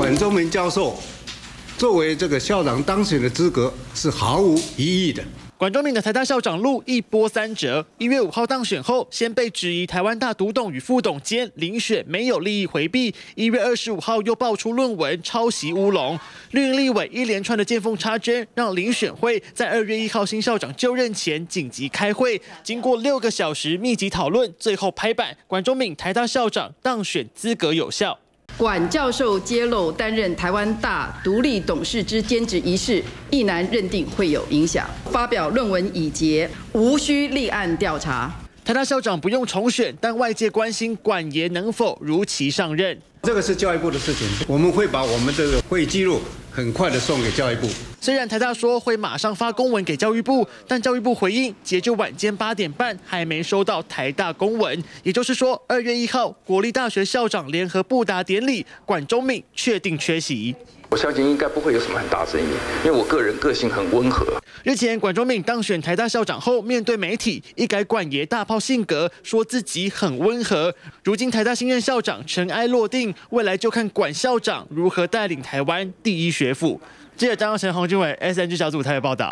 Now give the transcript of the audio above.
管中闵教授作为这个校长当选的资格是毫无疑义的。 管中闵的台大校长路一波三折，1月5号当选后，先被质疑台湾大读董与副董间遴选没有利益回避；1月25号又爆出论文抄袭乌龙，绿营立委一连串的见缝插针，让遴选会在2月1号新校长就任前紧急开会，经过6个小时密集讨论，最后拍板，管中闵台大校长当选资格有效。 管教授揭露担任台湾大独立董事之兼职一事，亦难认定会有影响。发表论文已结，无需立案调查。 台大校长不用重选，但外界关心管爷能否如期上任。 这个是教育部的事情，我们会把我们这个会议记录很快的送给教育部。 虽然台大说会马上发公文给教育部，但教育部回应，截至晚间8点半还没收到台大公文。也就是说，2月1号国立大学校长联合布达典礼，管中闵确定缺席。 我相信应该不会有什么很大争议，因为我个人个性很温和。 日前，管中闵当选台大校长后，面对媒体一改管爷大炮性格，说自己很温和。如今台大新任校长尘埃落定，未来就看管校长如何带领台湾第一学府。记者张耀成、洪俊伟 ，SNG 小组台北报道。